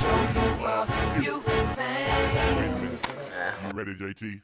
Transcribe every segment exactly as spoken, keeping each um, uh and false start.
show you a few things. You ready, J T?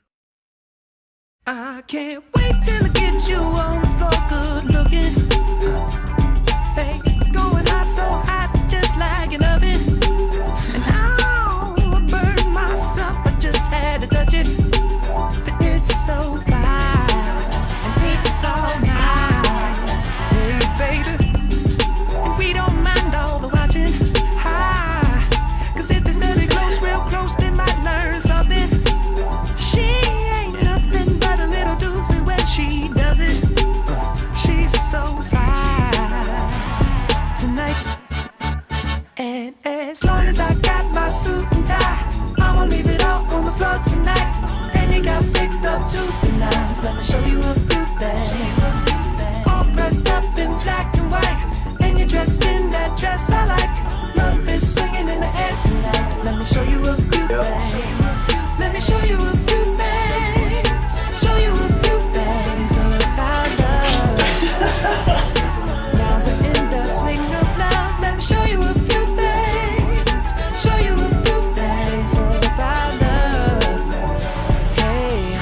I can't wait till I get you on the floor, good looking. Hey, going hot, so hot, just like an oven. And I'll burn myself, I just had to touch it. But it's so fast, and it's all nice. Hey, baby, and we don't mind all the watching. Hi, cause if they study close, real close, they might learn something. She ain't nothing but a little doozy when she does it. She's so fine tonight. And as long as I got my suit and tie, I'ma leave it all on the floor tonight. And you got fixed up to the nines. Let me show you a few things. All dressed up in black and white, and you're dressed in that dress I like. Love is swinging in the air tonight. Let me show you a few things. Let me show you a few things. Show you a few things about love. Now we're in the swing of love. Let me show you a few things. Show you a few things about love. Hey,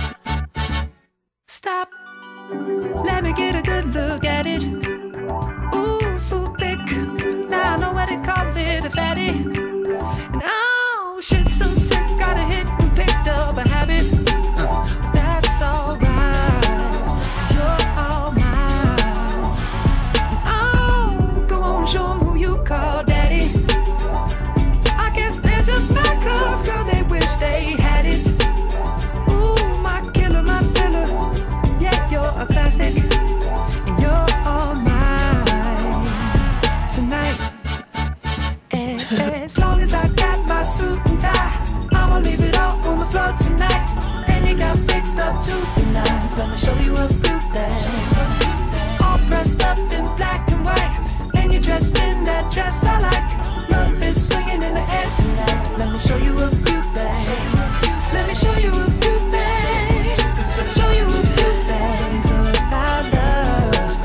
stop. Let me get a good look at it. Ooh, so thick. Now I know what they call it, a fatty. And oh, shit, so sick. Got a hit and picked up a habit. Uh, that's alright, cause you're all mine. Oh, go on, show them who you call daddy. I guess they're just not cause, girl, they wish they had it. Ooh, my killer, my filler. Yeah, you're a classic, and you're all mine tonight. And as long as I got my suit and tie, I'ma leave it all on the floor tonight. And you got fixed up to the nines. Let me show you a few things. All dressed up in black and white, and you're dressed in that dress I like. Love is swinging in the air tonight. Let me show you a few things. Let me show you a few things. Show you a few things about love.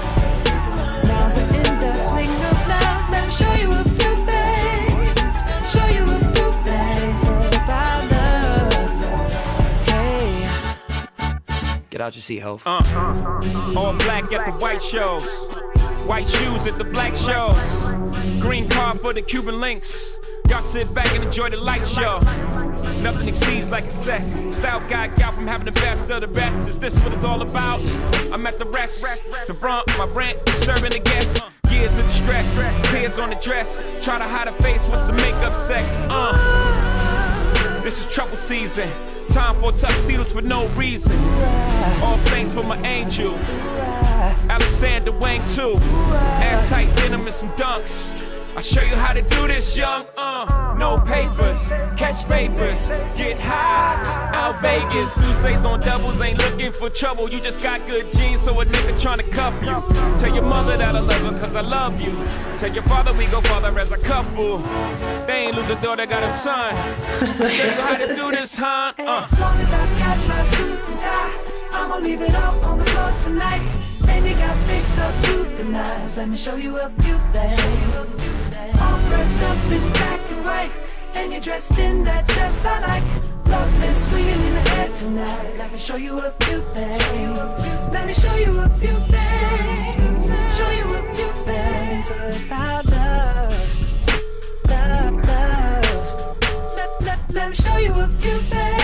Now we're in the swing of love. Let me show you a few things. Show you a few things about love. Hey, Get out your seat, ho. Uh, all black at the white shows, white shoes at the black shows, green car for the Cuban links. Y'all sit back and enjoy the light show. Nothing exceeds like excess. Style guy gal from having the best of the best. Is this what it's all about? I'm at the rest. The front, my rent, disturbing the guests. Years of distress, tears on the dress. Try to hide a face with some makeup sex. Uh, this is trouble season. Time for tuxedos for no reason. All saints for my angel. Alexander Wang too. Ass tight denim and some dunks. I'll show you how to do this, young. Uh, no papers, catch papers, get high. Out Vegas, Sousa's on doubles, ain't looking for trouble. You just got good genes, so a nigga tryna cuff you. Tell your mother that I love her, cause I love you. Tell your father we go farther as a couple. They ain't lose a daughter, got a son. I'll show you how to do this, huh? Uh. as long as I got my suit and tie, I'ma leave it all on the floor tonight. And you got fixed up to the nines. Let me show you a few things. All dressed up in black and white, and you're dressed in that dress I like. Love is swinging in the air tonight. Let me show you a few things. Let me show you a few things. Show you a few things about love, love, love. Let, let, let me show you a few things.